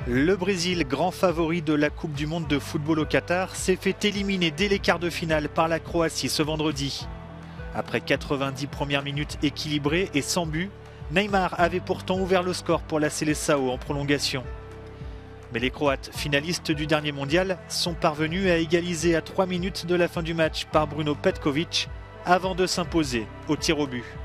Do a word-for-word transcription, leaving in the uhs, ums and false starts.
Le Brésil, grand favori de la Coupe du Monde de football au Qatar, s'est fait éliminer dès les quarts de finale par la Croatie ce vendredi. Après quatre-vingt-dix premières minutes équilibrées et sans but, Neymar avait pourtant ouvert le score pour la Seleção en prolongation. Mais les Croates, finalistes du dernier mondial, sont parvenus à égaliser à trois minutes de la fin du match par Bruno Petković avant de s'imposer au tir au but.